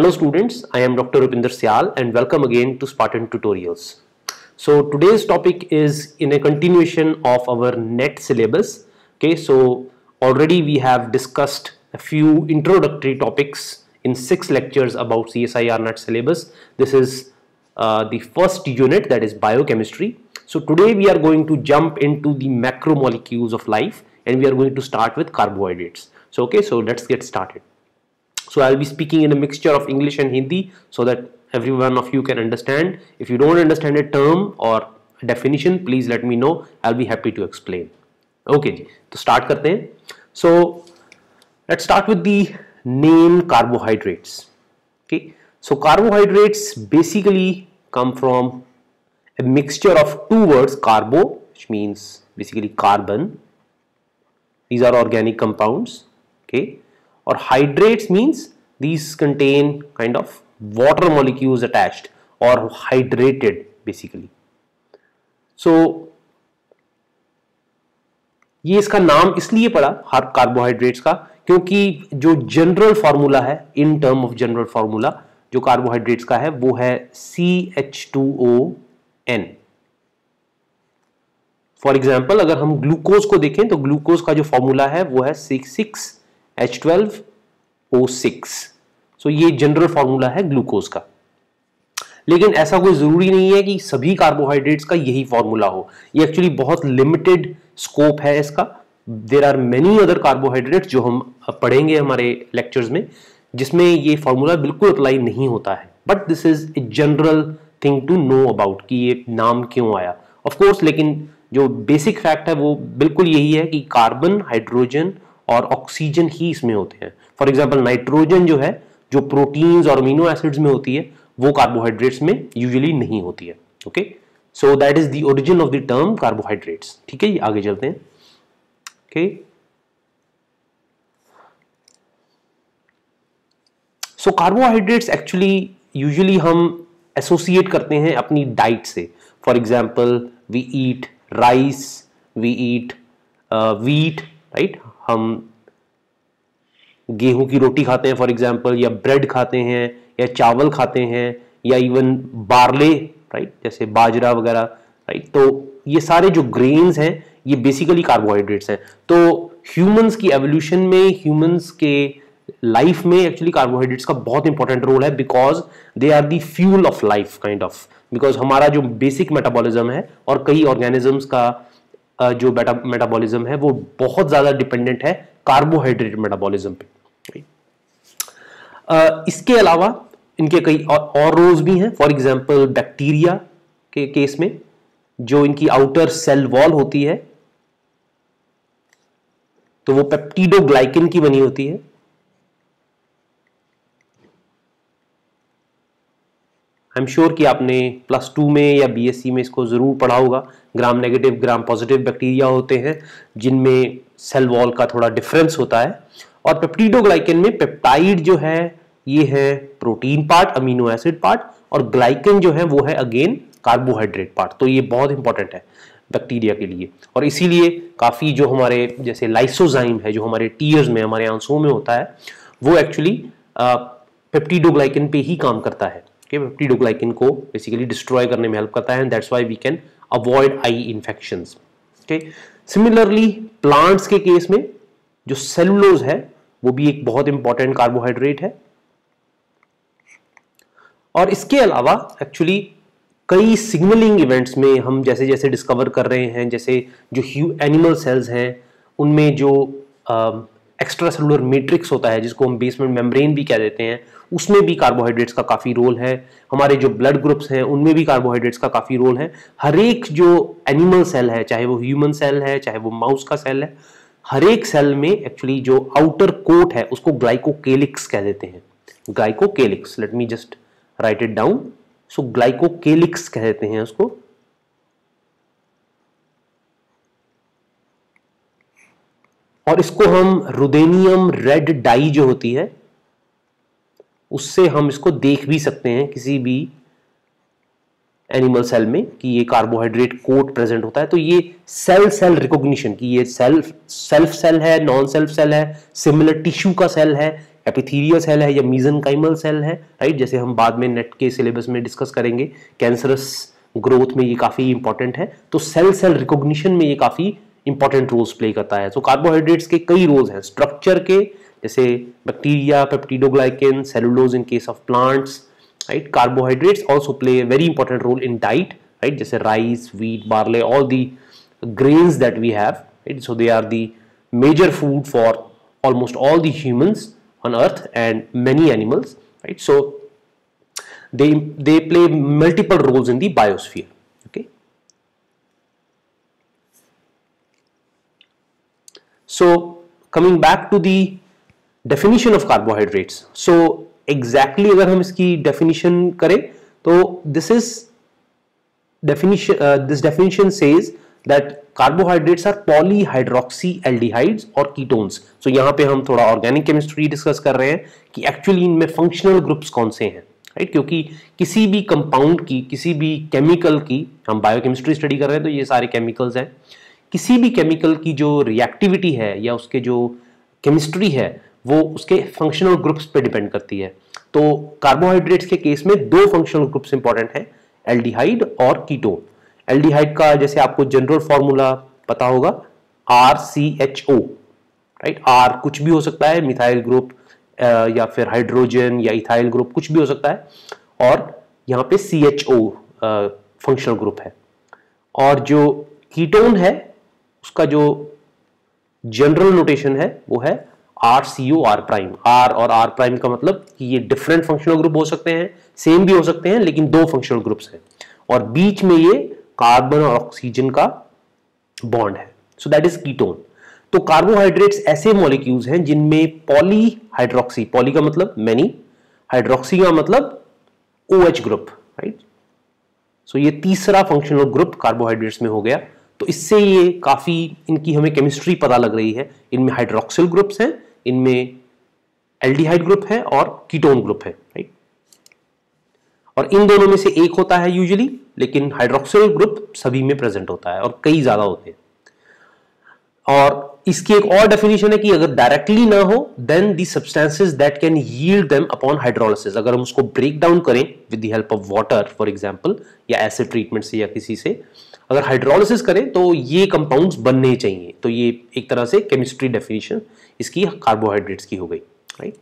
Hello students, I am Dr. Rupinder Syal and welcome again to Spartan Tutorials. So today's topic is in a continuation of our NET syllabus. Okay, so already we have discussed a few introductory topics in 6 lectures about CSIR NET syllabus. This is the first unit, that is biochemistry. So today we are going to jump into the macromolecules of life and we are going to start with carbohydrates. So okay, so let's get started. So I'll be speaking in a mixture of English and Hindi so that every one of you can understand. If you don't understand a term or a definition, please let me know. I'll be happy to explain. Okay जी, तो start करते हैं. So let's start with the name carbohydrates. Okay, so carbohydrates basically come from a mixture of two words, carbo, which means basically carbon. These are organic compounds. Okay. Or hydrates means these contain kind of water molecules attached or hydrated basically. So ये इसका नाम इसलिए पड़ा हर carbohydrates का क्योंकि जो general formula है, in term of general formula जो कार्बोहाइड्रेट्स का है वो है CH2ON. फॉर एग्जाम्पल अगर हम ग्लूकोज को देखें तो ग्लूकोज का जो फॉर्मूला है वो है 6H12O6. सो ये जनरल फॉर्मूला है ग्लूकोज का. लेकिन ऐसा कोई जरूरी नहीं है कि सभी कार्बोहाइड्रेट्स का यही फॉर्मूला हो. ये एक्चुअली बहुत लिमिटेड स्कोप है इसका. There are many other carbohydrates जो हम पढ़ेंगे हमारे लेक्चर्स में जिसमें ये फॉर्मूला बिल्कुल अप्लाई नहीं होता है. But this is a general thing to know about कि ये नाम क्यों आया. ऑफ कोर्स लेकिन जो बेसिक फैक्ट है वो बिल्कुल यही है कि कार्बन, हाइड्रोजन और ऑक्सीजन ही इसमें होते हैं. फॉर एग्जांपल नाइट्रोजन जो है, जो प्रोटीन्स और अमीनो एसिड्स में होती है, वो कार्बोहाइड्रेट्स में यूजुअली नहीं होती है. Okay, so that is the origin of the term carbohydrates. ठीक है, ये आगे चलते हैं. Okay, so carbohydrates actually usually हम एसोसिएट करते हैं अपनी डाइट से. For example we eat rice, we eat wheat, right. हम गेहूं की रोटी खाते हैं फॉर एग्जांपल, या ब्रेड खाते हैं, या चावल खाते हैं, या इवन बार्ले, राइट, जैसे बाजरा वगैरह, राइट. तो ये सारे जो ग्रेन्स हैं ये बेसिकली कार्बोहाइड्रेट्स हैं. तो ह्यूमंस की एवोल्यूशन में, ह्यूमंस के लाइफ में एक्चुअली कार्बोहाइड्रेट्स का बहुत इंपॉर्टेंट रोल है because they are the fuel of life kind of. Because हमारा जो बेसिक मेटाबॉलिज्म है और कई ऑर्गेनिजम्स का जो मेटाबॉलिज्म है वो बहुत ज्यादा डिपेंडेंट है कार्बोहाइड्रेट मेटाबॉलिज्म पे. इसके अलावा इनके कई और रोल्स भी हैं. फॉर एग्जांपल बैक्टीरिया के केस में जो इनकी आउटर सेल वॉल होती है तो वो पेप्टिडोग्लाइकन की बनी होती है. आई एम श्योर कि आपने +2 में या BSc में इसको जरूर पढ़ा होगा. Gram negative, gram positive bacteria होते हैं जिनमें सेल वॉल का थोड़ा डिफरेंस होता है. और पेप्टिडोग्लाइकन में पेप्टाइड जो है ये है protein part, amino acid part, और ग्लाइकन जो है वो है अगेन कार्बोहाइड्रेट पार्ट. तो ये बहुत इंपॉर्टेंट है बैक्टीरिया के लिए. और इसीलिए काफी जो हमारे जैसे लाइसोजाइम है जो हमारे टीयर्स में, हमारे आंसुओं में होता है, वो एक्चुअली पेप्टिडोग्लाइकन पे ही काम करता है. पेप्टिडोग्लाइकन को बेसिकली डिस्ट्रॉय करने में हेल्प करता है. That's why we can avoid eye infections. Okay, similarly plants के केस में जो सेलुलोज है वो भी एक बहुत इंपॉर्टेंट कार्बोहाइड्रेट है. और इसके अलावा एक्चुअली कई सिग्नलिंग इवेंट्स में हम जैसे जैसे डिस्कवर कर रहे हैं, जैसे जो एनिमल सेल्स हैं उनमें जो एक्स्ट्रा सेलुलर मैट्रिक्स होता है जिसको हम बेसमेंट मेम्ब्रेन भी कह देते हैं, उसमें भी कार्बोहाइड्रेट्स का काफी रोल है. हमारे जो ब्लड ग्रुप्स हैं उनमें भी कार्बोहाइड्रेट्स का काफी रोल है. हर एक जो एनिमल सेल है, चाहे वो ह्यूमन सेल है, चाहे वो माउस का सेल है, हर एक सेल में एक्चुअली जो आउटर कोट है उसको ग्लाइकोकेलिक्स कह देते हैं. Glycocalyx, let me just write it down. So glycocalyx कह देते हैं उसको. और इसको हम रुदेनियम रेड डाई जो होती है उससे हम इसको देख भी सकते हैं किसी भी एनिमल सेल में कि ये कार्बोहाइड्रेट कोट प्रेजेंट होता है. तो ये सेल रिकॉग्निशन की ये सेल्फ सेल है, नॉन सेल्फ सेल है, सिमिलर टिश्यू का सेल है, एपिथेलियल सेल है या मीजनकाइमल सेल है, राइट, जैसे हम बाद में नेट के सिलेबस में डिस्कस करेंगे। कैंसरस ग्रोथ में ये काफी इंपॉर्टेंट है, तो सेल सेल रिकॉग्निशन में ये काफी इंपॉर्टेंट रोल्स प्ले करता है। तो कार्बोहाइड्रेट्स के कई रोल्स हैं स्ट्रक्चर के, जैसे bacteria, peptidoglycan, cellulose in case of plants, right. Carbohydrates also play a very important role in diet, right, जैसे rice, wheat, barley, all the grains that we have, right? So they are the major food for almost all the humans on earth and many animals, right? So they play multiple roles in the biosphere. Okay, so coming back to the definition of carbohydrates, so exactly अगर हम इसकी definition करें तो this definition says that carbohydrates are polyhydroxyaldehydes और ketones। so यहाँ पे हम थोड़ा ऑर्गेनिक केमिस्ट्री डिस्कस कर रहे हैं कि एक्चुअली इनमें फंक्शनल ग्रुप्स कौन से हैं, राइट, क्योंकि किसी भी कंपाउंड की, किसी भी केमिकल की, हम बायोकेमिस्ट्री स्टडी कर रहे हैं तो ये सारे केमिकल्स हैं, किसी भी केमिकल की जो रिएक्टिविटी है या उसके जो केमिस्ट्री है वो उसके फंक्शनल ग्रुप्स पे डिपेंड करती है। तो कार्बोहाइड्रेट्स के केस में दो फंक्शनल ग्रुप्स इंपॉर्टेंट हैं, एल्डिहाइड और कीटोन। एल्डिहाइड का जैसे आपको जनरल फॉर्मूला पता होगा RCHO, राइट, R कुछ भी हो सकता है, मिथाइल ग्रुप या फिर हाइड्रोजन या इथाइल ग्रुप कुछ भी हो सकता है, और यहाँ पे CHO फंक्शनल ग्रुप है। और जो कीटोन है उसका जो जनरल नोटेशन है वो है RCOR प्राइम। R और R प्राइम का मतलब कि ये डिफरेंट फंक्शनल ग्रुप हो सकते हैं, सेम भी हो सकते हैं, लेकिन दो फंक्शनल ग्रुप्स हैं और बीच में ये कार्बन और ऑक्सीजन का बॉन्ड है, सो दैट इज कीटोन। तो कार्बोहाइड्रेट्स ऐसे मॉलिक्यूल्स हैं जिनमें पॉलीहाइड्रोक्सी, पॉली का मतलब मैनी, हाइड्रोक्सी का मतलब OH ग्रुप, राइट। सो ये तीसरा फंक्शनल ग्रुप कार्बोहाइड्रेट्स में हो गया। तो इससे ये काफी इनकी हमें केमिस्ट्री पता लग रही है। इनमें हाइड्रोक्सिल ग्रुप्स हैं, इनमें एल्डिहाइड ग्रुप है और कीटोन ग्रुप है, राइट। और इन दोनों में से एक होता है यूजुअली, लेकिन हाइड्रोक्सिल ग्रुप सभी में प्रेजेंट होता है और कई ज्यादा होते हैं। और इसकी एक और डेफिनेशन है कि अगर डायरेक्टली ना हो then the substances that can yield them upon hydrolysis, अगर हम उसको ब्रेक डाउन करें with the help of water for example या एसिड ट्रीटमेंट से या किसी से, अगर हाइड्रोलिसिस करें तो ये कंपाउंड्स बनने चाहिए। तो ये एक तरह से केमिस्ट्री डेफिनेशन इसकी कार्बोहाइड्रेट्स की हो गई, राइट।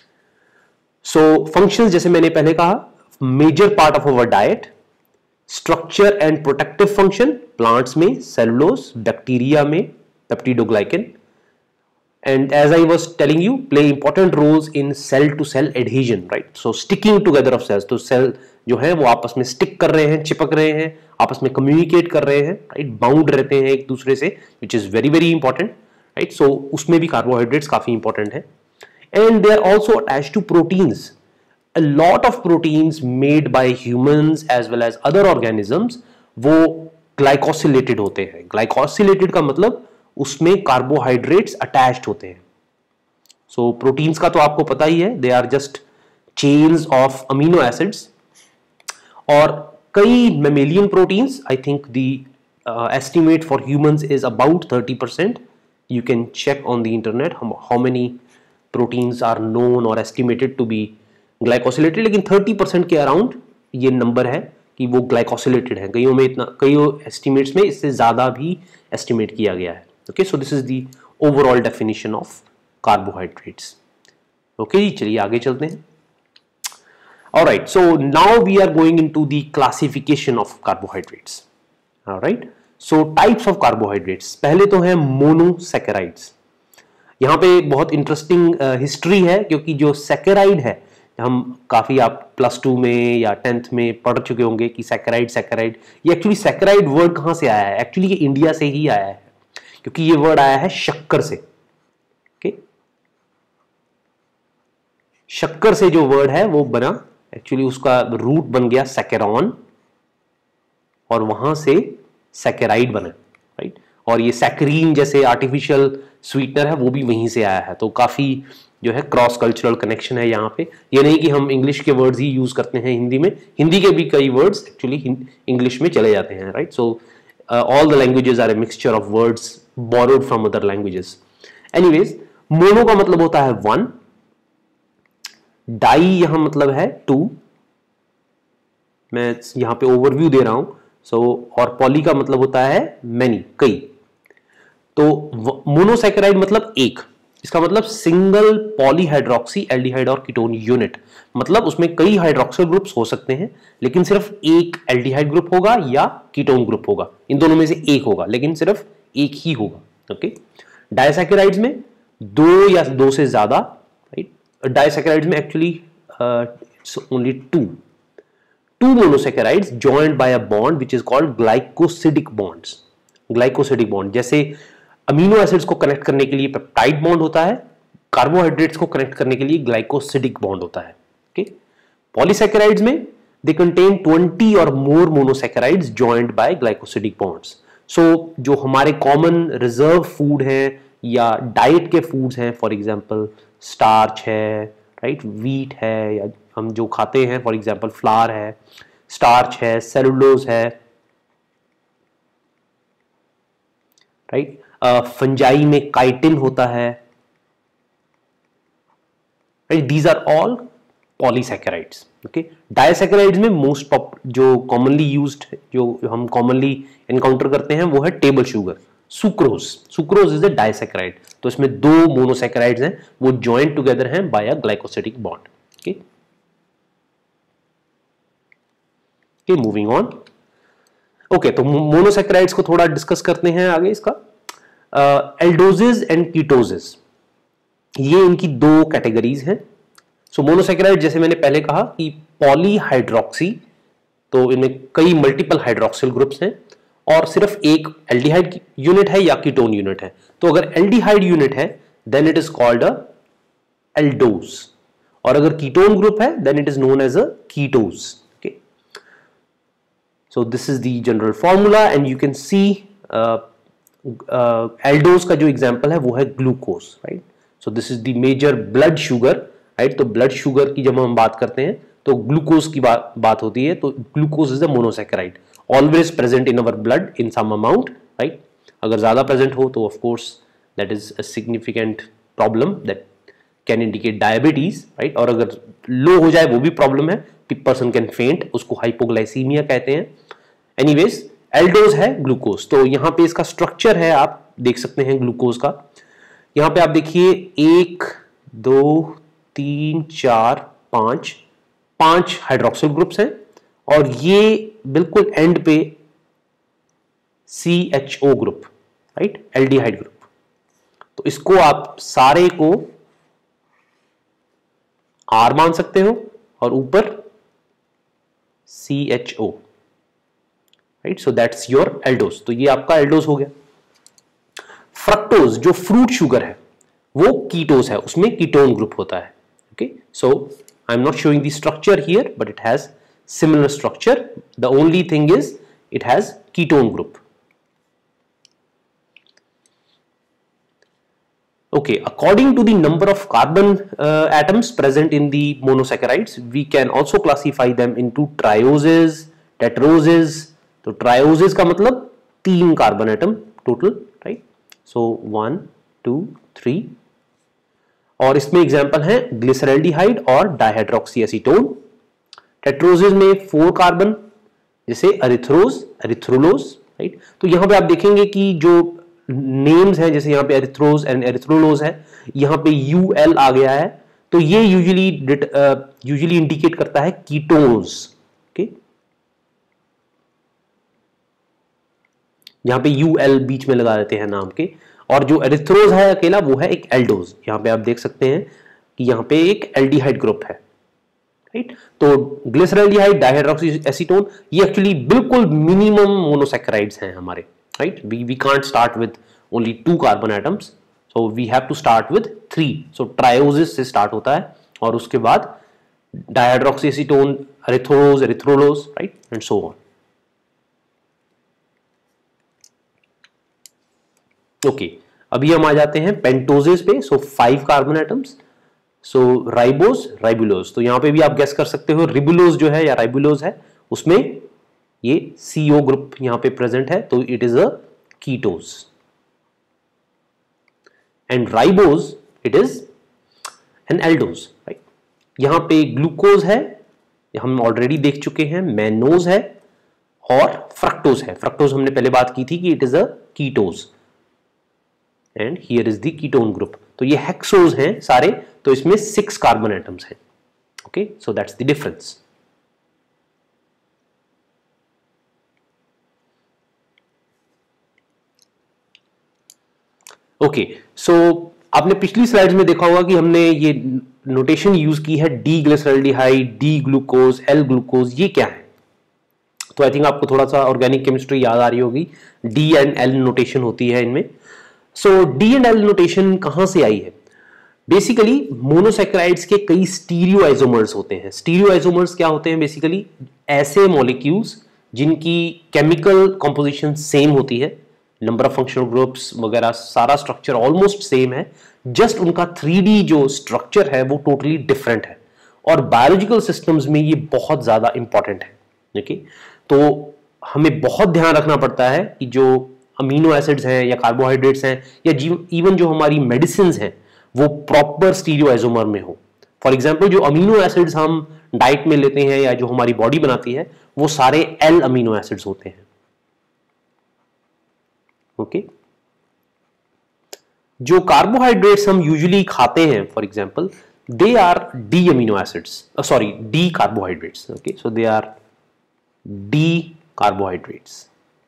सो फंक्शंस जैसे मैंने पहले कहा, major part of our diet, structure and protective function, plants में सेलुलोज, बैक्टीरिया में peptidoglycan, and as I was telling you play important roles in cell to cell adhesion, right? So sticking together of cells, तो cell जो है वो आपस में stick कर रहे हैं, चिपक रहे हैं, आपस में कम्युनिकेट कर रहे हैं, राइट, बाउंड रहते हैं एक दूसरे से, which is very very important, right? So उसमें भी कार्बोहाइड्रेट्स काफी इंपॉर्टेंट है। and they are also attached to proteins. A lot of proteins made by humans as well as other organisms वो ग्लाइकोसिलेटेड होते हैं। ग्लाइकोसिलेटेड का मतलब उसमें कार्बोहाइड्रेट्स अटैच्ड होते हैं। सो प्रोटीन्स का तो आपको पता ही है, they are just chains of amino acids. और कई mammalian proteins, I think the estimate for humans is about 30%। You can check on the internet how many proteins are known और एस्टिमेटेड टू बी ग्लाइकोसिलेटेड, लेकिन 30% के around ये number है कि वो glycosylated है। कईयों में इतना, कईयों एस्टिमेट्स में इससे ज्यादा भी एस्टिमेट किया गया है। Okay, so this is the overall definition of carbohydrates. Okay, चलिए आगे चलते हैं। Alright, so now we are going into the classification of carbohydrates. Alright, so types of carbohydrates. पहले तो है monosaccharides. यहाँ पे बहुत इंटरेस्टिंग हिस्ट्री है, क्योंकि जो सैकेराइड है, हम काफी आप +2 में या 10th में पढ़ चुके होंगे कि सैकेराइड, ये एक्चुअली सैकेराइड वर्ड कहाँ से आया है? एक्चुअली ये इंडिया से ही आया है, क्योंकि ये वर्ड आया है शक्कर से। ओके, शक्कर से जो वर्ड है वो बना, एक्चुअली उसका रूट बन गया सैकेरॉन और वहां से सैकेराइड बना, राइट। और ये सैकरीन जैसे आर्टिफिशियल स्वीटनर है वो भी वहीं से आया है। तो काफी जो है क्रॉस कल्चरल कनेक्शन है यहाँ पे। ये नहीं कि हम इंग्लिश के वर्ड्स ही यूज करते हैं हिंदी में, हिंदी के भी कई वर्ड्स एक्चुअली इंग्लिश में चले जाते हैं, right. So all the languages are a mixture of words borrowed from other languages. Anyways, mono का मतलब होता है one, डाई यहां मतलब है 2, मैं यहां पे ओवरव्यू दे रहा हूं। और पॉली का मतलब होता है मैनी, कई। तो मोनोसैकेराइड मतलब एक, इसका मतलब सिंगल पॉलीहाइड्रोक्सी एल्डिहाइड और कीटोन यूनिट, मतलब उसमें कई हाइड्रोक्सिल ग्रुप्स हो सकते हैं लेकिन सिर्फ एक एल्डिहाइड ग्रुप होगा या कीटोन ग्रुप होगा, इन दोनों में से एक होगा लेकिन सिर्फ एक ही होगा। ओके, डायसैकेराइड्स में दो या दो से ज्यादा, राइट। डायसैकेराइड्स में actually it's only two monosaccharides joined by a bond which is called glycosidic bonds। Glycosidic bond, जैसे अमीनो एसिड्स को कनेक्ट करने के लिए पेप्टाइड बॉन्ड होता है, कार्बोहाइड्रेट्स को कनेक्ट करने के लिए ग्लाइकोसिडिक बॉन्ड होता है। ओके, पॉलीसैकेराइड्स में दे कंटेन 20 और more monosaccharides joined by glycosidic bonds. So जो हमारे कॉमन रिजर्व फूड है या डाइट के फूड्स हैं, फॉर एग्जांपल स्टार्च है, राइट, वीट है, या हम जो खाते हैं फॉर एग्जांपल फ्लावर है, स्टार्च है, सेलुलोज है, राइट। फंजाई में काइटिन होता है, right. These are all polysaccharides. Okay, disaccharides में मोस्ट जो कॉमनली यूज्ड, जो हम कॉमनली एनकाउंटर करते हैं वो है table sugar, sucrose. Sucrose is a disaccharide. तो इसमें दो मोनोसैकेराइड्स हैं, वो ज्वाइन टुगेदर हैं by a glycosidic bond. Okay, moving on. Okay, तो मोनोसैकेराइड्स को थोड़ा डिस्कस करते हैं आगे। इसका एल्डोजेस एंड कीटोजेस, ये इनकी दो कैटेगरीज हैं। सो मोनोसैकेराइड, जैसे मैंने पहले कहा कि पॉलीहाइड्रोक्सी, तो इनमें कई मल्टीपल हाइड्रोक्सिल ग्रुप्स हैं और सिर्फ एक एल्डिहाइड यूनिट है या कीटोन यूनिट है। तो अगर एल्डिहाइड यूनिट है then it is called a aldose, और अगर कीटोन ग्रुप है then it is known as a ketose. So this is the general formula and you can see aldose का जो example है वो है glucose, right? So this is the major blood sugar, right? तो blood sugar की जब हम बात करते हैं तो glucose की बात होती है। तो glucose is a monosaccharide always present in our blood in some amount, right? अगर ज़्यादा present हो तो of course that is a significant problem that can indicate diabetes, right? और अगर low हो जाए वो भी problem है, person can faint, उसको हाइपोग्लाइसीमिया कहते हैं। एनीवेज, एल्डोज है ग्लूकोज। तो यहां पे इसका स्ट्रक्चर है, आप देख सकते हैं ग्लूकोज का। यहां पे आप देखिए 1 2 3 4 5 हाइड्रोक्सिल ग्रुप्स हैं और ये बिल्कुल एंड पे CHO group, right, aldehyde group. तो इसको आप सारे को R मान सकते हो और ऊपर CHO, right. So that's your aldose. तो ये आपका एल्डोज हो गया। फ्रक्टोज जो फ्रूट शुगर है वो कीटोज है, उसमें कीटोन ग्रुप होता है। Okay, so I am not showing the structure here but it has similar structure, the only thing is it has ketone group. Okay, according to the number of carbon atoms present in the monosaccharides, we can also classify them into trioses, tetroses. तो trioses का मतलब 3 carbon atom total, right. So 1 2 3, और इसमें example है glyceraldehyde और dihydroxy acetone. टेट्रोजेस में 4 carbon, जैसे erythrose, एरिथ्रोलोज, right. तो यहां पे आप देखेंगे कि जो नेम्स हैं, जैसे यहाँ पे एरिथ्रोज एंड एरिथ्रोलोज है, यहाँ पे UL आ गया है, तो ये यूजुअली इंडिकेट करता है कीटोन्स। ओके, यहाँ पे UL बीच में लगा देते हैं नाम के। और जो एरिथ्रोज है अकेला वो है एक एल्डोज। यहाँ पे आप देख सकते हैं कि यहाँ पे एक एल्डिहाइड ग्रुप है, राइट। तो ग्लिसरल्डिहाइड, डाइहाइड्रोक्सी एसीटोन, ये एक्चुअली बिल्कुल मिनिमम मोनोसैकेराइड्स हैं हमारे, right? We can't start with only 2 carbon atoms, so we have to start with 3. So trioses से start होता है और उसके बाद dihydroxyacetone, erythrose, erythrulose, right, and so on. Okay, अभी हम आ जाते हैं पेंटोजेस पे। So 5 carbon atoms, so ribose, ribulose. तो यहाँ पे भी आप गेस कर सकते हो, रिबुलोज जो है या राइबुलोज है उसमें ये CO ग्रुप यहां पे प्रेजेंट है, तो it is a ketose. And ribose it is an aldose, right. यहां पे ग्लूकोज है, हम ऑलरेडी देख चुके हैं, मैनोज है और फ्रक्टोज है। फ्रक्टोज हमने पहले बात की थी कि it is a ketose and here is the ketone group. तो ये हेक्सोज हैं सारे, तो इसमें 6 कार्बन एटम्स हैं। Okay, so that's the difference. Okay, so आपने पिछली स्लाइड्स में देखा होगा कि हमने ये नोटेशन यूज की है, D glyceraldehyde, D glucose, L glucose, ये क्या है? तो आई थिंक आपको थोड़ा सा ऑर्गेनिक केमिस्ट्री याद आ रही होगी, डी एंड एल नोटेशन होती है इनमें। So D and L notation कहां से आई है? बेसिकली मोनोसैकेराइड्स के कई स्टीरियो आइसोमर्स होते हैं। स्टीरियो आइसोमर्स क्या होते हैं? बेसिकली ऐसे मॉलिक्यूल्स जिनकी केमिकल कंपोजिशन सेम होती है, नंबर ऑफ फंक्शनल ग्रुप्स वगैरह सारा स्ट्रक्चर ऑलमोस्ट सेम है, जस्ट उनका 3D जो स्ट्रक्चर है वो टोटली डिफरेंट है। और बायोलॉजिकल सिस्टम्स में ये बहुत ज्यादा इंपॉर्टेंट है। ओके, तो हमें बहुत ध्यान रखना पड़ता है कि जो अमीनो एसिड्स हैं या कार्बोहाइड्रेट्स हैं या इवन जो हमारी मेडिसिन हैं वो प्रॉपर स्टीरियो आइसोमर में हो। फॉर एग्जाम्पल जो अमीनो एसिड्स हम डाइट में लेते हैं या जो हमारी बॉडी बनाती है वो सारे एल अमीनो एसिड्स होते हैं। ओके, जो कार्बोहाइड्रेट्स हम यूजुअली खाते हैं for example they are D amino acids, sorry D carbohydrates. Okay, so they are D carbohydrates.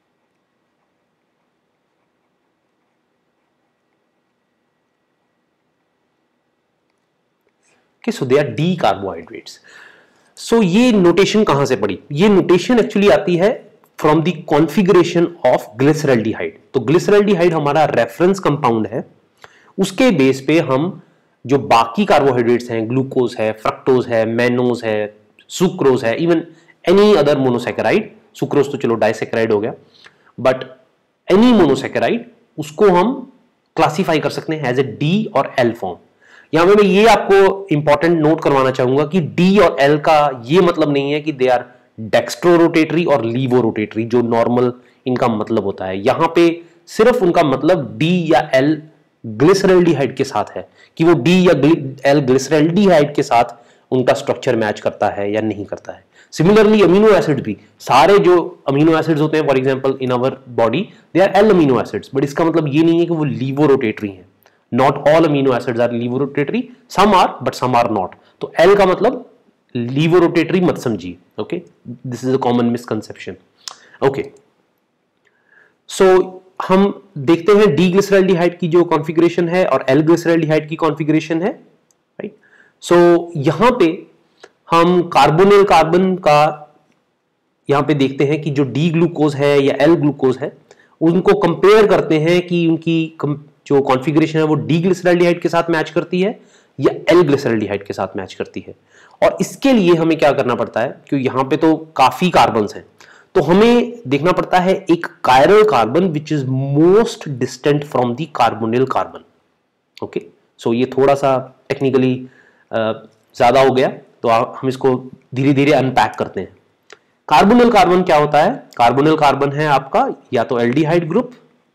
Okay, so they are D carbohydrates. So ये नोटेशन कहां से पड़ी? ये नोटेशन एक्चुअली आती है from the configuration of glyceraldehyde. तो ग्लिसरल्डिहाइड हमारा रेफरेंस कंपाउंड है, उसके बेस पे हम जो बाकी कार्बोहाइड्रेट्स हैं, ग्लूकोज है, फ्रक्टोज है, मैनोज है, सुक्रोज है, even any other monosaccharide, sucrose तो चलो डाइसैकेराइड हो गया, बट एनी मोनोसैकेराइड उसको हम क्लासीफाई कर सकते हैं एज ए डी और एल फॉर्म। यहां पे मैं ये आपको इंपॉर्टेंट नोट करवाना चाहूंगा कि डी और एल का ये मतलब नहीं है कि दे आर डेक्स्ट्रोरोटेटरी और लीवोरोटेटरी, जो नॉर्मल इनका मतलब होता है। यहां पे सिर्फ उनका मतलब डी या एल ग्लिसरल्डिहाइड के साथ है कि वो डी या एल ग्लिसरल्डिहाइड के साथ उनका स्ट्रक्चर मैच करता है या नहीं करता है। सिमिलरली अमीनो एसिड भी, सारे जो अमीनो एसिड्स होते हैं for example in our body they are L amino acids, but इसका मतलब ये नहीं है कि वो लीवोरोटेटरी हैं। Not all amino acids are levorotatory, some are but some are not. तो L का मतलब levorotatory मत समझिए। Okay, this is a common misconception. Okay, so हम देखते हैं डी ग्लिसरल्डिहाइड की जो कॉन्फ़िगरेशन है और एल ग्लिसरल्डिहाइड की कॉन्फ़िगरेशन है, राइट। सो यहां पे हम कार्बोनिल कार्बन का यहां पे देखते हैं कि जो डी ग्लूकोज है या एल ग्लूकोज है उनको कंपेयर करते हैं कि उनकी जो कॉन्फ़िगरेशन है वो डी ग्लिसरल्डिहाइड के साथ मैच करती है या एल ग्लिसरल्डिहाइड के साथ मैच करती है। और इसके लिए हमें क्या करना पड़ता है, क्योंकि यहां पे तो काफी कार्बन्स हैं, तो हमें देखना पड़ता है एक chiral carbon which is most distant from the carbonyl carbon. Okay, so ये थोड़ा सा टेक्निकली ज्यादा हो गया, तो हम इसको धीरे धीरे अनपैक करते हैं। कार्बोनिल कार्बन क्या होता है? कार्बोनिल कार्बन है आपका या तो एल्डिहाइड ग्रुप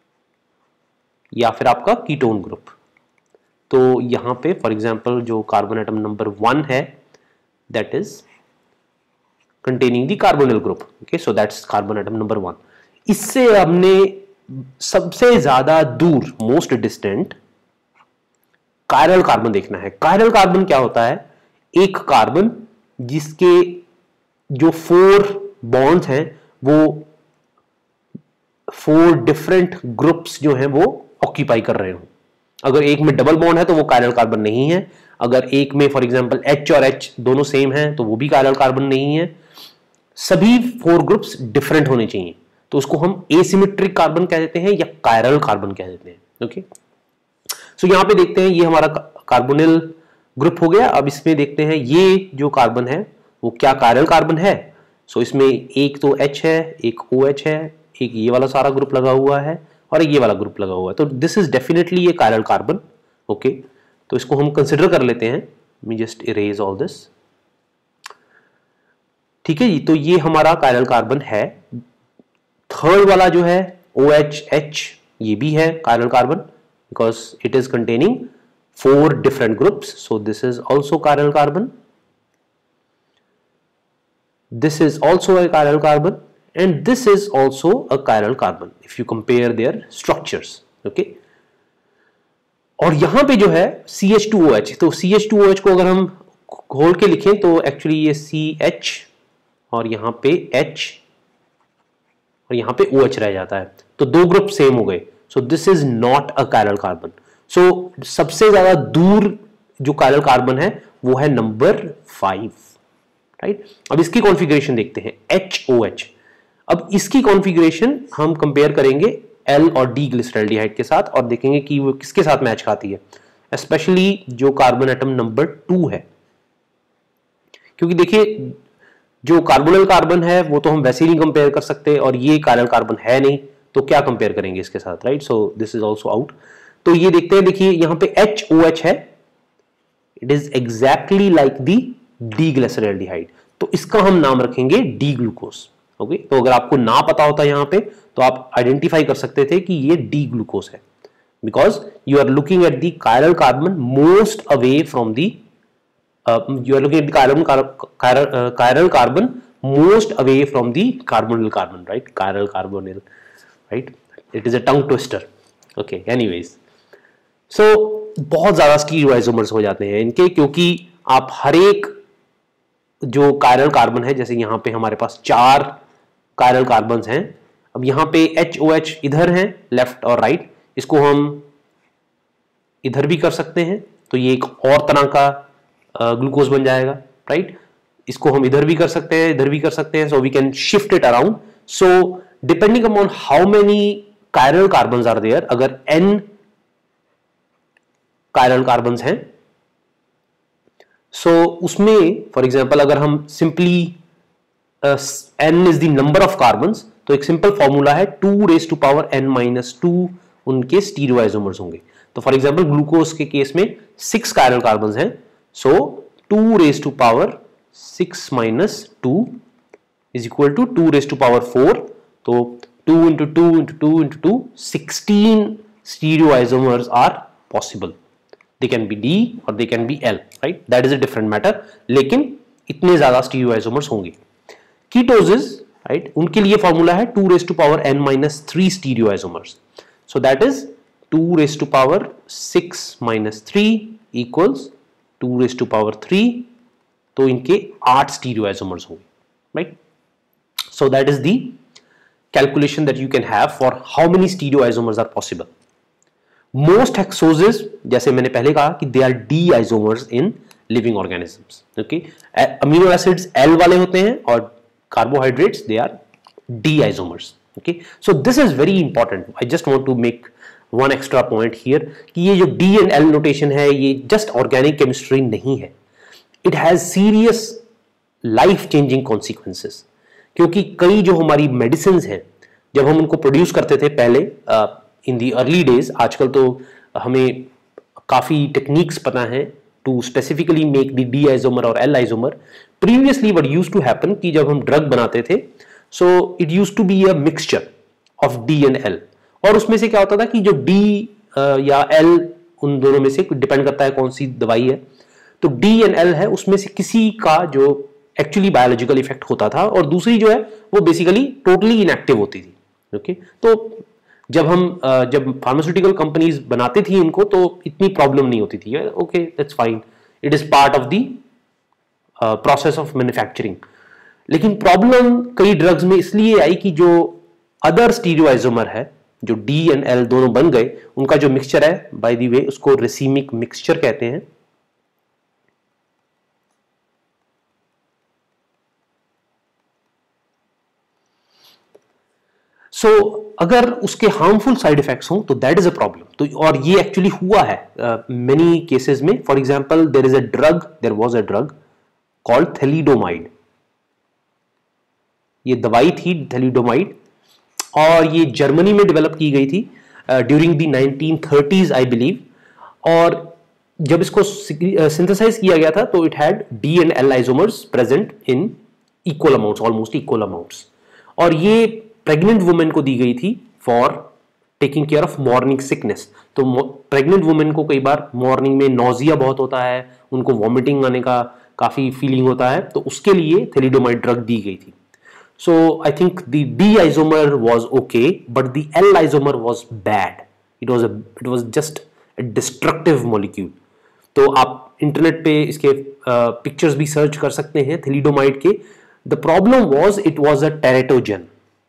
या फिर आपका कीटोन ग्रुप। तो यहां पे फॉर एग्जांपल जो कार्बन एटम नंबर 1 है that is containing the carbonyl group. Okay, so that's carbon atom number 1। इससे हमने सबसे ज्यादा दूर मोस्ट डिस्टेंट कायरल कार्बन देखना है। कायरल कार्बन क्या होता है? एक कार्बन जिसके जो 4 बॉन्ड्स हैं वो 4 डिफरेंट ग्रुप्स जो हैं वो ऑक्यूपाई कर रहे हो। अगर एक में डबल बॉन्ड है तो वो कायरल कार्बन नहीं है। अगर एक में फॉर एग्जांपल H और H दोनों सेम हैं तो वो भी कायरल कार्बन नहीं है। सभी 4 ग्रुप्स डिफरेंट होने चाहिए, तो उसको हम एसिमेट्रिक कार्बन कह देते हैं या कायरल कार्बन कह देते हैं। ओके, सो यहां पे देखते हैं ये हमारा कार्बोनिल ग्रुप हो गया। अब इसमें देखते हैं ये जो कार्बन है वो क्या कायरल कार्बन है। सो इसमें एक तो H है, एक OH है, एक ये वाला सारा ग्रुप लगा हुआ है और ये वाला ग्रुप लगा हुआ है, तो this is definitely a chiral carbon. Okay, तो इसको हम कंसिडर कर लेते हैं। Me just erase all this. ठीक है जी, तो ये हमारा कायरल कार्बन है। थर्ड वाला जो है OH ये भी है chiral carbon because it is containing 4 different groups, so this is also chiral carbon. this is also a chiral carbon and this is also a chiral carbon if you compare their structures. okay, और यहां पे जो है CH2OH, तो CH2OH को अगर हम खोल के लिखें तो एक्चुअली ये CH और यहां पे H और यहां पे OH रह जाता है, तो दो ग्रुप सेम हो गए. So this is not a chiral carbon. So सबसे ज्यादा दूर जो chiral कार्बन है वो है नंबर 5. राइट, अब इसकी कॉन्फ़िगरेशन देखते हैं HOH. अब इसकी कॉन्फ़िगरेशन हम कंपेयर करेंगे L और D ग्लिसरॉल्डिहाइड के साथ और देखेंगे कि वो किसके साथ मैच खाती है, स्पेशली जो कार्बन एटम नंबर 2 है. क्योंकि देखिए जो कार्बोनिल कार्बन है वो तो हम वैसे ही नहीं कंपेयर कर सकते और ये chiral कार्बन है नहीं, तो क्या कंपेयर करेंगे इसके साथ. Right, so this is also out. तो ये देखते हैं, देखिए यहां पे HOH है, it is exactly like the D glyceraldehyde, तो इसका हम नाम रखेंगे डी ग्लूकोज. ओके, तो अगर आपको ना पता होता यहां पे तो आप आइडेंटिफाई कर सकते थे कि ये डी ग्लूकोज है, because you are looking at the chiral carbon most away from the you are looking at the chiral carbon most away from the carbonyl carbon, right? Chiral carbonyl, right? It is a tongue twister. Okay, anyways, so बहुत ज्यादा stereoisomers हो जाते हैं इनके, क्योंकि आप हर एक जो chiral कार्बन है, जैसे यहाँ पे हमारे पास 4 chiral कार्बन्स हैं, अब यहाँ पे HOH इधर हैं लेफ्ट और राइट, इसको हम इधर भी कर सकते हैं, तो ये एक और तरह का ग्लूकोज बन जाएगा. राइट, इसको हम इधर भी कर सकते हैं, इधर भी कर सकते हैं, so we can shift it around. So depending upon how many chiral carbons are there, अगर n chiral कार्बन्स हैं, सो उसमें फॉर एग्जांपल अगर हम simply n is the number of carbons, तो एक सिंपल फॉर्मूला है 2⁻n-2 उनके stereoisomers होंगे. तो फॉर एग्जांपल ग्लूकोज के केस में 6 chiral कार्बन्स हैं, so 2⁻6-2 is equal to 2⁴. तो 2 into 2 into 2 into 2, 16 stereoisomers are possible. They can be D or they can be L, right? That is a different matter. लेकिन इतने ज्यादा stereoisomers होंगे. Ketosis, right? उनके लिए formula है 2⁻n-3 stereoisomers. So that is 2⁻6-3 equals 2⁻3, तो इनके 8 stereoisomers होंगे. Right, so that is the calculation that you can have for how many stereoisomers are possible. Most hexoses, जैसे मैंने पहले कहा कि they are D isomers in living organisms. Okay, amino acids L वाले होते हैं और carbohydrates they are D isomers. Okay, so this is very important. I just want to make one extra point here कि ये जो D and L notation है ये just organic chemistry नहीं है, it has serious life changing consequences. क्योंकि कई जो हमारी मेडिसिन हैं, जब हम उनको प्रोड्यूस करते थे पहले इन दी अर्ली डेज, आजकल तो हमें काफी टेक्निक्स पता है to specifically make the D isomer और L isomer. Previously what used to happen कि जब हम ड्रग बनाते थे, so it used to be a mixture of D and L, और उसमें से क्या होता था कि जो D या L, उन दोनों में से डिपेंड करता है कौन सी दवाई है, तो D एंड L है, उसमें से किसी का जो एक्चुअली बायोलॉजिकल इफेक्ट होता था और दूसरी जो है वो बेसिकली टोटली इनएक्टिव होती थी. ओके, तो जब फार्मास्यूटिकल कंपनीज बनाती थी इनको तो इतनी प्रॉब्लम नहीं होती थी. Okay, that's fine, it is part of the process of manufacturing. लेकिन प्रॉब्लम कई ड्रग्स में इसलिए आई कि जो अदर स्टीरियोआइसोमर है, जो D एंड L दोनों बन गए, उनका जो मिक्सचर है, बाय द वे उसको रेसिमिक मिक्सचर कहते हैं. सो अगर उसके हार्मफुल साइड इफेक्ट्स हों तो दैट इज अ प्रॉब्लम. तो और ये एक्चुअली हुआ है मेनी केसेस में. For example there was a drug called thalidomide. ये दवाई थी थैलिडोमाइड, और ये जर्मनी में डेवलप की गई थी during the 1930s I believe. और जब इसको सिंथेसाइज किया गया था तो it had D and L isomers present in equal amounts, almost equal amounts. और ये प्रेग्नेंट वुमेन को दी गई थी for taking care of morning sickness. तो प्रेग्नेंट वुमेन को कई बार मॉर्निंग में नोजिया बहुत होता है, उनको वॉमिटिंग आने का काफी फीलिंग होता है, तो उसके लिए थैलिडोमाइड ड्रग दी गई थी. So I think the D isomer was okay, but the L isomer was bad. It was just a destructive molecule. तो आप इंटरनेट पे इसके पिक्चर्स भी सर्च कर सकते हैं थैलिडोमाइड के. The problem was it was a teratogen.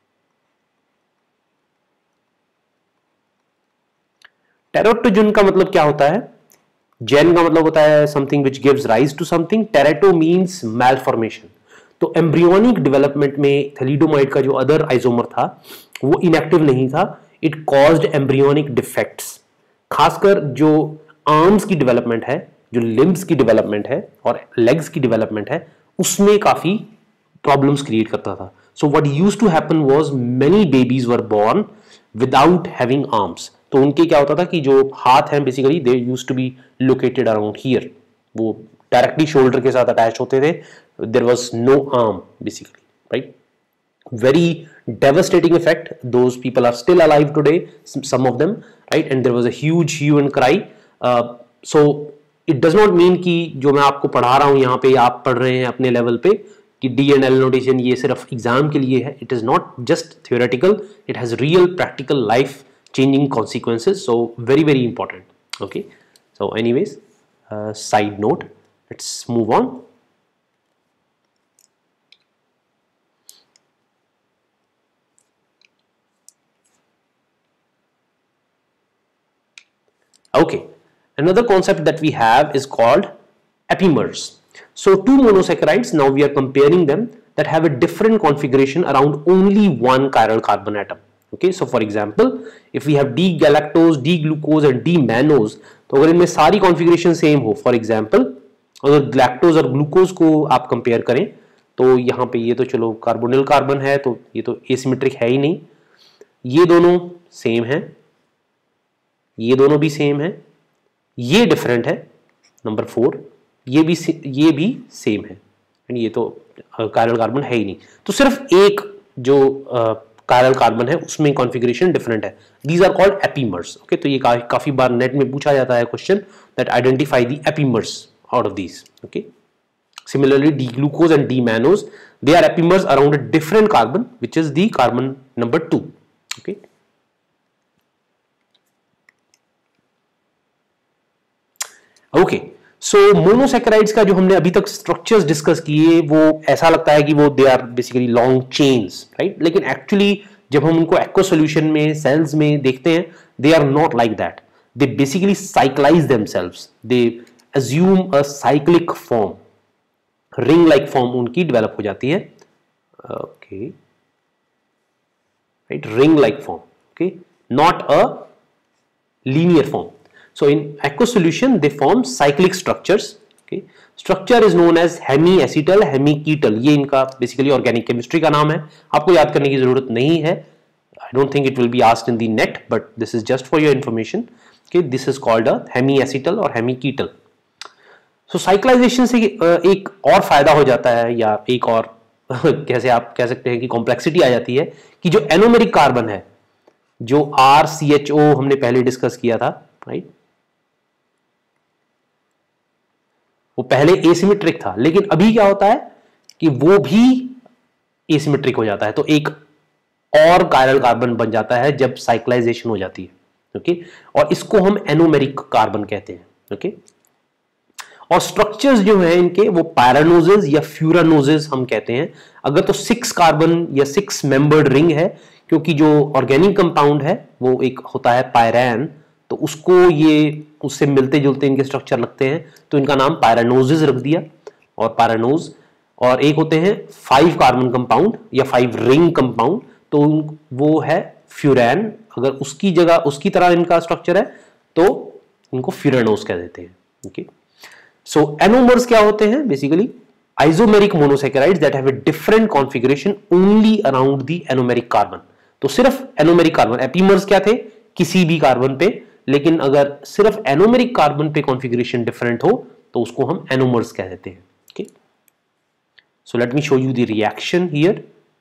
Teratogen का मतलब क्या होता है? जेन का मतलब होता है something which gives rise to something. Terato means malformation. तो एम्ब्रियोनिक डेवलपमेंट में थैलिडोमाइड का जो अदर आइसोमर था वो इनएक्टिव नहीं था. It caused embryonic defects. खासकर जो आर्म्स की डेवलपमेंट है, जो लिम्ब्स की डेवलपमेंट है और लेग्स की डेवलपमेंट है, उसमें काफी प्रॉब्लम्स क्रिएट करता था. So what used to happen was many babies were born without having arms. तो उनके क्या होता था कि जो हाथ हैं basically they used to be located around here. वो डायरेक्टली शोल्डर के साथ अटैच होते थे. There was no arm basically, right? Very devastating effect. Those people are still alive today, some of them, right? And there was a huge hue and cry. So it does not mean कि जो मैं आपको पढ़ा रहा हूँ यहाँ पे आप पढ़ रहे हैं अपने लेवल पे कि D and L notation ये सिर्फ एग्जाम के लिए है. It is not just theoretical. It has real practical life changing consequences. So very important. Okay. So anyways, side note. Let's move on. Okay, another concept that we have is called epimers. So two monosaccharides, now we are comparing them, that have a different configuration around only one chiral carbon atom. Okay, so for example, if we have D-galactose, D-glucose and D-mannose, तो अगर इनमें सारी configuration same हो, for example, अगर galactose और glucose को आप compare करें, तो यहाँ पे ये तो चलो कार्बोनिल कार्बन है, तो ये तो asymmetric है ही नहीं. ये दोनों same हैं, ये दोनों भी सेम है, ये डिफरेंट है नंबर 4, ये भी सेम है, ये तो कायरल कार्बन है ही नहीं. तो सिर्फ एक जो कायरल कार्बन है उसमें कॉन्फ़िगरेशन डिफरेंट है. These are called epimers. Okay, तो ये काफी बार नेट में पूछा जाता है question that identify the epimers out of these. Okay, similarly D glucose and D mannose, they are epimers around a different carbon which is the carbon number 2. Okay, okay, so monosaccharides का जो हमने अभी तक structures discuss किए वो ऐसा लगता है कि वो they are basically long chains, right? लेकिन एक्चुअली जब हम उनको एक्वा सॉल्यूशन में सेल्स में देखते हैं, they are not like that. They basically cyclize themselves. They assume a cyclic form, ring like form उनकी डेवलप हो जाती है. Okay, right, ring like form. Okay, not a linear form. So in aqueous solution they form cyclic structures. Okay, structure is known as hemiacetal, hemiketal. ये इनका basically organic chemistry का नाम है. आपको याद करने की जरूरत नहीं है. I don't think it will be asked in the net, but this is just for your information. Okay, this is called a hemiacetal or hemiketal. So cyclization से एक और फायदा हो जाता है, या एक और कैसे आप कह सकते हैं कि कॉम्प्लेक्सिटी आ जाती है कि जो एनोमेरिक कार्बन है, जो RCHO हमने पहले डिस्कस किया था, राइट, वो पहले एसिमेट्रिक था, लेकिन अभी क्या होता है कि वो भी एसिमेट्रिक हो जाता है. तो एक और कायरल कार्बन बन जाता है जब साइक्लाइजेशन हो जाती है. ओके, और इसको हम एनोमेरिक कार्बन कहते हैं. ओके, और स्ट्रक्चर्स जो हैं इनके वो पैरानोजेस या फ्यूरानोजेस हम कहते हैं. अगर तो 6 कार्बन या 6 मेंबर्ड रिंग है, क्योंकि जो ऑर्गेनिक कंपाउंड है वो एक होता है पायरैन, तो उसको ये उससे मिलते जुलते इनके स्ट्रक्चर लगते हैं, तो इनका नाम पायरानोजेस रख दिया. और पैरानोज, और एक होते हैं 5 कार्बन कंपाउंड या 5 रिंग कंपाउंड, तो वो है फ्यूरैन. अगर उसकी जगह उसकी तरह इनका स्ट्रक्चर है तो इनको फ्यूरानोज कह देते हैं. ओके, सो एनोमर्स क्या होते हैं? Basically isomeric monosaccharides that have a different configuration only around the anomeric carbon. तो सिर्फ एनोमेरिक कार्बन. एपीमर्स क्या थे? किसी भी कार्बन पे, लेकिन अगर सिर्फ एनोमेरिक कार्बन पे कॉन्फ़िगरेशन डिफरेंट हो तो उसको हम एनोमर्स कह देते हैं. Okay, so let me show you the reaction here.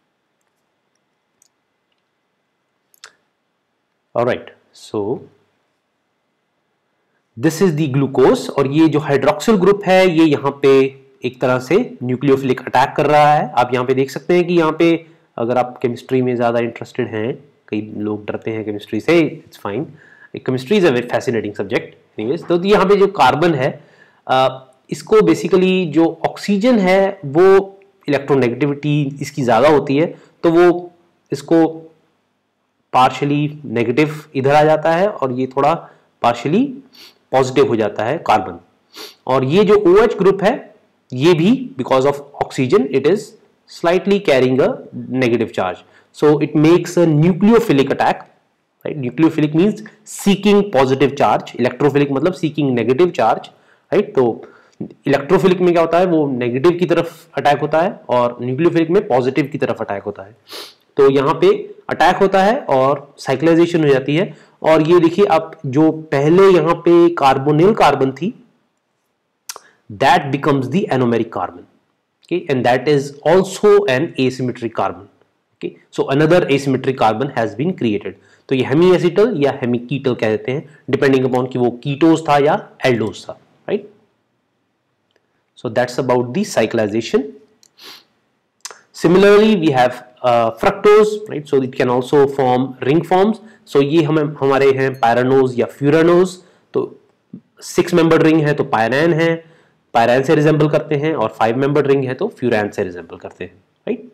Alright, so this is the glucose, और ये जो हाइड्रोक्सिल ग्रुप है ये यहाँ पे एक तरह से न्यूक्लियोफिलिक अटैक कर रहा है। आप यहाँ पे देख सकते हैं कि यहाँ पे अगर आप केमिस्ट्री में ज़्यादा इंटरेस्टेड हैं, कई लोग डरते हैं केमिस्ट्री से, it's fine, chemistry is a very fascinating subject anyways. तो यहाँ पे जो कार्बन है इसको बेसिकली जो ऑक्सीजन है वो इलेक्ट्रोनेगेटिविटी इसकी ज़्यादा होती है, तो वो इसको पार्शियली नेगेटिव इधर आ जाता है और ये थोड़ा पार्शियली पॉजिटिव हो जाता है कार्बन। और ये जो OH ग्रुप है ये भी because of oxygen it is slightly carrying a negative charge, so it makes a nucleophilic attack, right. Nucleophilic means seeking positive charge, electrophilic मतलब सीकिंग नेगेटिव चार्ज, राइट। तो इलेक्ट्रोफिलिक में क्या होता है, वो नेगेटिव की तरफ अटैक होता है और न्यूक्लियोफिलिक में पॉजिटिव की तरफ अटैक होता है। तो यहाँ पे अटैक होता है और साइक्लाइजेशन हो जाती है। और ये देखिए आप जो पहले यहाँ पे कार्बोनिल कार्बन थी that becomes the anomeric carbon, okay, and that is also an asymmetric carbon, okay, so another asymmetric carbon has been created। तो ये हेमीएसिटल या हेमीकीटल कहते हैं डिपेंडिंग अपॉन कि वो कीटोस था या एल्डोस था, right. So that's about the cyclization. Similarly we have fructose, right, so it can also form ring forms। so ये हमारे हैं pyranose या furanose, तो 6 membered ring है तो pyran है, पायरैन से रिजेंबल करते हैं, और 5 मेंबर्ड रिंग है तो फ्यूरैन से रिजेंबल करते हैं, राइट।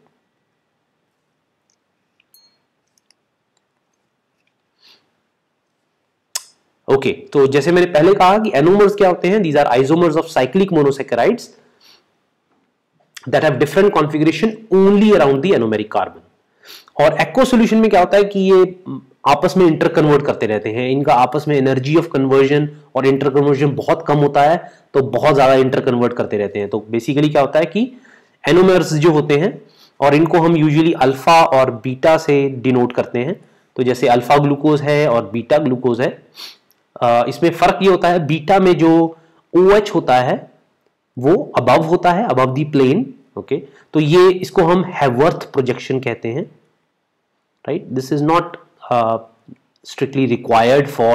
ओके, तो जैसे मैंने पहले कहा कि एनोमर्स क्या होते हैं, these are isomers of cyclic monosaccharides that have different configuration only around the anomeric carbon. और एक्वा सॉल्यूशन में क्या होता है कि ये आपस में इंटर कन्वर्ट करते रहते हैं, इनका आपस में एनर्जी ऑफ कन्वर्जन और इंटर कन्वर्जन बहुत कम होता है, तो बहुत ज्यादा इंटर कन्वर्ट करते रहते हैं। तो बेसिकली क्या होता है कि एनोमर्स जो होते हैं, और इनको हम यूजुअली अल्फा और बीटा से डिनोट करते हैं। तो जैसे अल्फा ग्लूकोज है और बीटा ग्लूकोज है, इसमें फर्क ये होता है बीटा में जो OH होता है वो अबव होता है, अबव दी प्लेन, ओके। तो ये इसको हम हैवर्थ प्रोजेक्शन कहते हैं, right. This is not strictly required for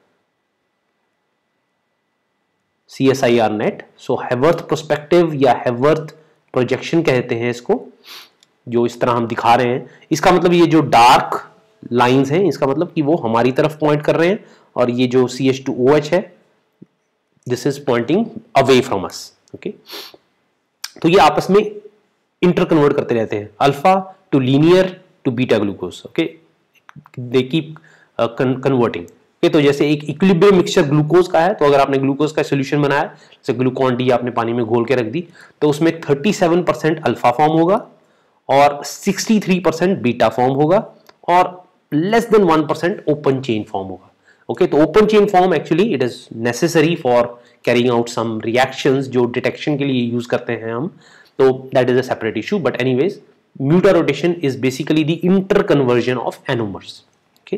CSIR net, so Haworth perspective या Haworth projection कहते हैं इसको, जो इस तरह हम दिखा रहे हैं। इसका मतलब ये जो डार्क लाइंस हैं इसका मतलब कि वो हमारी तरफ पॉइंट कर रहे हैं, और ये जो CH2OH है this is pointing away from us, okay. तो ये आपस में इंटर कन्वर्ट करते रहते हैं, alpha to linear to beta glucose, okay, they keep converting. तो जैसे एक इक्विलिब्रियम मिक्सचर ग्लूकोज का है, तो अगर आपने ग्लूकोज का सॉल्यूशन बनाया, जैसे ग्लूकॉन डी आपने पानी में घोल के रख दी, तो उसमें 37% अल्फा फॉर्म होगा और 63% बीटा फॉर्म होगा और less than 1% open chain form होगा, ओके। तो open chain form actually it is necessary for carrying out some reactions जो डिटेक्शन के लिए यूज करते हैं हम, तो that is a separate issue. But anyways muta rotation is basically the interconversion of anomers, okay।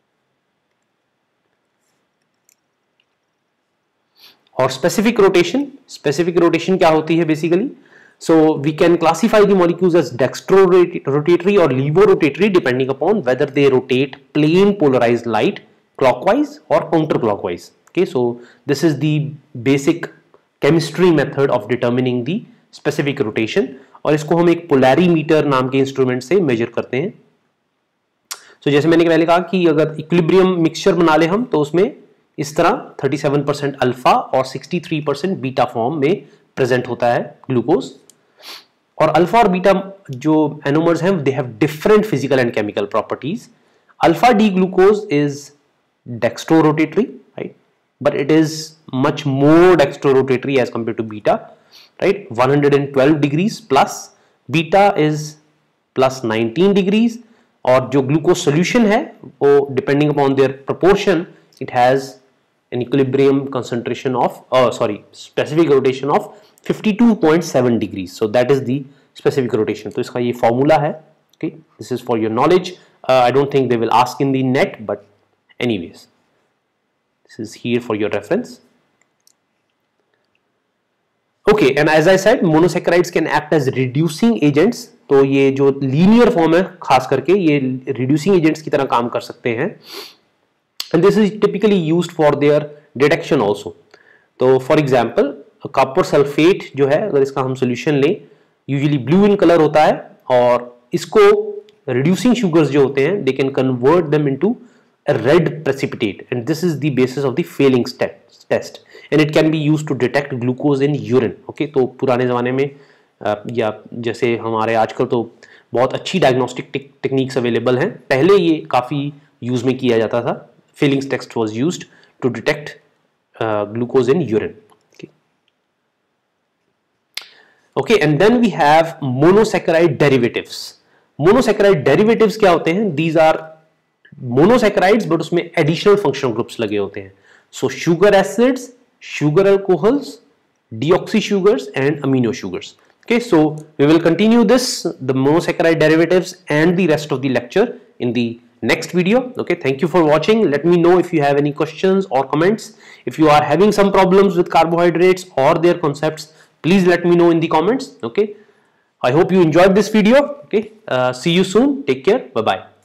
और specific rotation क्या होती है basically? So we can classify the molecules as dextro-rotatory or levo-rotatory depending upon whether they rotate plane polarized light clockwise or counterclockwise, okay। So this is the basic chemistry method of determining the specific rotation, और इसको हम एक polarimeter नाम के instrument से major करते हैं। सो जैसे मैंने पहले कहा कि अगर इक्विलिब्रियम मिक्सचर बना ले हम, तो उसमें इस तरह 37% अल्फा और 63% बीटा फॉर्म में प्रेजेंट होता है ग्लूकोज। और अल्फा और बीटा जो एनोमर्स हैं they have different physical and chemical properties. Alpha D glucose is dextrorotatory, right, but it is much more dextrorotatory as compare to beta, right, 112 degrees plus, beta is plus 19 degrees, और जो glucose solution है वो depending upon their proportion it has an equilibrium concentration of specific rotation of 52.7 degrees, so that is the specific rotation। तो इसका ये formula है, okay, this is for your knowledge। I don't think they will ask in the net, but anyways this is here for your reference। Okay, and as I said, monosaccharides can act as reducing agents। तो ये जो linear form है खास करके ये reducing agents की तरह काम कर सकते हैं, and this is typically used for their detection also। तो फॉर एग्जाम्पल कॉपर सल्फेट जो है, अगर इसका हम सोल्यूशन लें, यूजुअली ब्लू इन कलर होता है, और इसको reducing sugars जो होते हैं, they can convert them into a red precipitate, and this is the basis of the Fehling's test, and it can be used to detect glucose in urine. Okay, तो पुराने ज़माने में या जैसे हमारे आजकल तो बहुत अच्छी डायग्नोस्टिक टेक्निक्स अवेलेबल हैं, पहले ये काफ़ी यूज़ में किया जाता था. Fehling's test was used to detect glucose in urine. Okay, and then we have monosaccharide derivatives. Monosaccharide derivatives क्या होते हैं? दीज आर मोनोसैकेराइड्स बट उसमें एडिशनल फंक्शनल ग्रुप्स लगे होते हैं. So sugar acids, sugar alcohols, deoxy sugars and amino sugars. Okay, so we will continue this, the monosaccharide derivatives and the rest of the lecture in the next video. Okay, thank you for watching. Let me know if you have any questions or comments. If you are having some problems with carbohydrates or their concepts, please let me know in the comments. Okay, I hope you enjoyed this video. Okay, see you soon. Take care. Bye bye.